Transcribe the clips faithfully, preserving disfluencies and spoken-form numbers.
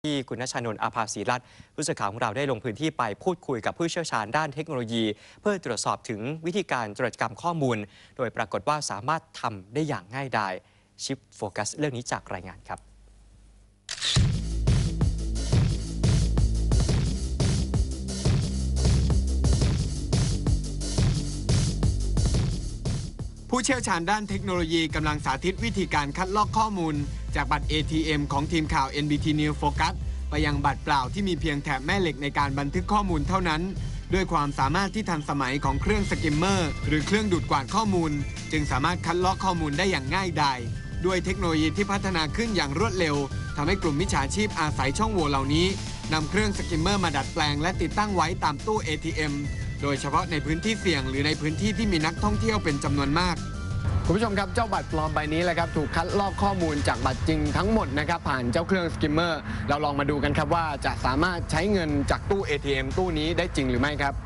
ที่คุณณชนนท์ อาภาศรีรัตน์ผู้สื่อข่าวของเราได้ลงพื้นที่ไปพูดคุยกับผู้เชี่ยวชาญด้านเทคโนโลยี เพื่อตรวจสอบถึงวิธีการโจรกรรมข้อมูลโดยปรากฏว่าสามารถทำได้อย่างง่ายดายชิปโฟกัสเรื่องนี้จากรายงานครับผู้เชี่ยวชาญด้านเทคโนโลยีกำลังสาธิตวิธีการคัดลอกข้อมูลจากบัตร เอ ที เอ็ม ของทีมข่าว เอ็น บี ที News Focus ไปยังบัตรเปล่าที่มีเพียงแถบแม่เหล็กในการบันทึกข้อมูลเท่านั้นด้วยความสามารถที่ทันสมัยของเครื่องสกิมเมอร์หรือเครื่องดูดกวาดข้อมูลจึงสามารถคัดลอกข้อมูลได้อย่างง่ายดายด้วยเทคโนโลยีที่พัฒนาขึ้นอย่างรวดเร็วทำให้กลุ่มมิจฉาชีพอาศัยช่องโหว่เหล่านี้นำเครื่องสกิมเมอร์มาดัดแปลงและติดตั้งไว้ตามตู้ เอ ที เอ็ม โดยเฉพาะในพื้นที่เสี่ยงหรือในพื้นที่ที่มีนักท่องเที่ยวเป็นจำนวนมากคุณผู้ชมครับเจ้าบัตรปลอมใบนี้แหละครับถูกคัดลอกข้อมูลจากบัตรจริงทั้งหมดนะครับผ่านเจ้าเครื่องสกิมเมอร์เราลองมาดูกันครับว่าจะสามารถใช้เงินจากตู้ เอ ที เอ็ม ตู้นี้ได้จริงหรือไม่ครับ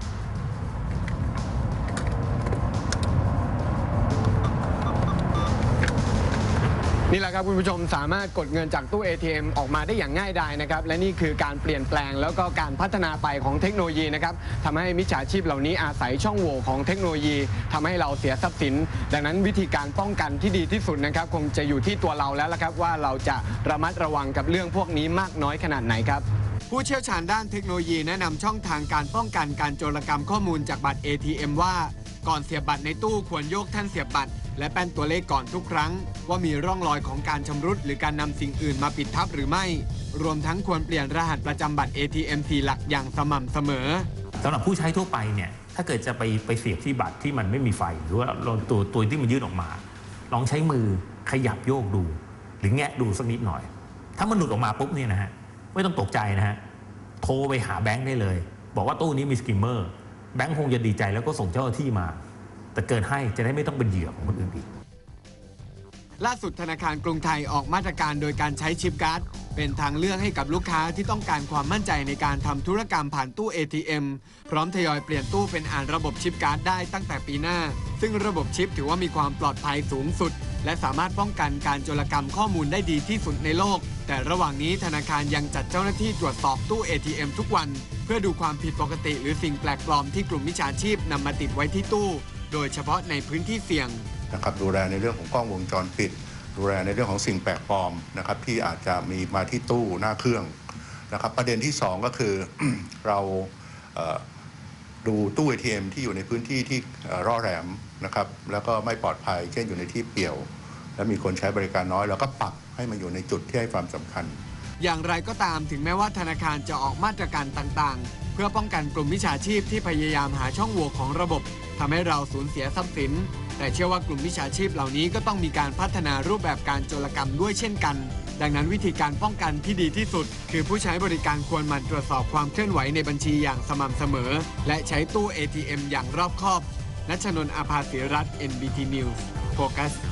นี่แหละครับคุณผู้ชมสามารถกดเงินจากตู้ เอ ที เอ็ม ออกมาได้อย่างง่ายดายนะครับและนี่คือการเปลี่ยนแปลงแล้วก็การพัฒนาไปของเทคโนโลยีนะครับทำให้มิจฉาชีพเหล่านี้อาศัยช่องโหว่ของเทคโนโลยีทำให้เราเสียทรัพย์สินดังนั้นวิธีการป้องกันที่ดีที่สุดนะครับคงจะอยู่ที่ตัวเราแล้วละครับว่าเราจะระมัดระวังกับเรื่องพวกนี้มากน้อยขนาดไหนครับผู้เชี่ยวชาญด้านเทคโนโลยีแนะนำช่องทางการป้องกันการโจรกรรมข้อมูลจากบัตร เอ ที เอ็ม ว่าก่อนเสียบบัตรในตู้ควรโยกแท่นเสียบบัตรและแป้นตัวเลขก่อนทุกครั้งว่ามีร่องรอยของการชำรุดหรือการนำสิ่งอื่นมาปิดทับหรือไม่รวมทั้งควรเปลี่ยนรหัสประจำบัตร เอ ที เอ็ม สี่หลักอย่างสม่ำเสมอสำหรับผู้ใช้ทั่วไปเนี่ยถ้าเกิดจะไปไปเสียบที่บัตรที่มันไม่มีไฟหรือว่าตัวตัวที่มันยื่นออกมาลองใช้มือขยับโยกดูหรือแงะดูสักนิดหน่อยถ้ามันหลุดออกมาปุ๊บเนี่ยนะฮะไม่ต้องตกใจนะฮะโทรไปหาแบงค์ได้เลยบอกว่าตู้นี้มีสกิมเมอร์แบงค์คงจะดีใจแล้วก็ส่งเจ้าหน้าที่มาแต่เกินให้จะได้ไม่ต้องเป็นเหยื่อของคนอื่นอีกล่าสุดธนาคารกรุงไทยออกมาตรการโดยการใช้ชิปการ์ดเป็นทางเลือกให้กับลูกค้าที่ต้องการความมั่นใจในการทำธุรกรรมผ่านตู้ เอ ที เอ็ม พร้อมทยอยเปลี่ยนตู้เป็นอ่านระบบชิปการ์ดได้ตั้งแต่ปีหน้าซึ่งระบบชิปถือว่ามีความปลอดภัยสูงสุดและสามารถป้องกันการโจรกรรมข้อมูลได้ดีที่สุดในโลกแต่ระหว่างนี้ธนาคารยังจัดเจ้าหน้าที่ตรวจสอบตู้ เอ ที เอ็ม ทุกวันเพื่อดูความผิดปกติหรือสิ่งแปลกปลอมที่กลุ่มมิจฉาชีพนำมาติดไว้ที่ตู้โดยเฉพาะในพื้นที่เสี่ยงนะครับดูแลในเรื่องของกล้องวงจรปิดดูแลในเรื่องของสิ่งแปลกปลอมนะครับที่อาจจะมีมาที่ตู้หน้าเครื่องนะครับประเด็นที่สองก็คือ เราดูตู้ เอ ที เอ็ม ที่อยู่ในพื้นที่ที่ร่อแหลมนะครับแล้วก็ไม่ปลอดภัยเช่นอยู่ในที่เปี่ยวและมีคนใช้บริการน้อยเราก็ปรับให้มันอยู่ในจุดที่ให้ความสำคัญอย่างไรก็ตามถึงแม้ว่าธนาคารจะออกมาตรการต่างๆเพื่อป้องกันกลุ่มมิจฉาชีพที่พยายามหาช่องโหว่ของระบบทำให้เราสูญเสียทรัพย์สินแต่เชื่อว่ากลุ่มมิจฉาชีพเหล่านี้ก็ต้องมีการพัฒนารูปแบบการโจรกรรมด้วยเช่นกันดังนั้นวิธีการป้องกันที่ดีที่สุดคือผู้ใช้บริการควรหมั่นตรวจสอบความเคลื่อนไหวในบัญชีอย่างสม่ำเสมอและใช้ตู้ เอ ที เอ็ม อย่างรอบคอบณชนนท์ อาภาศรีรัตน์ เอ็น บี ที News Focus